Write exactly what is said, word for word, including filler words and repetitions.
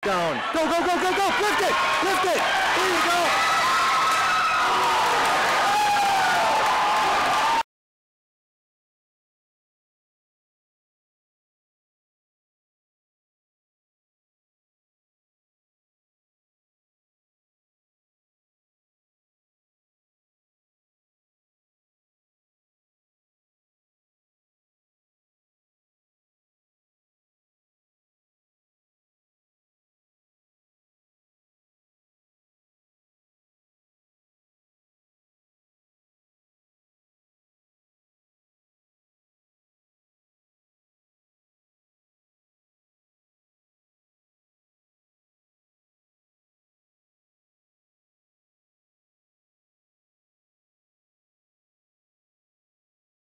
Down. Go, go, go, go, go. Lift it. Lift it. There you go.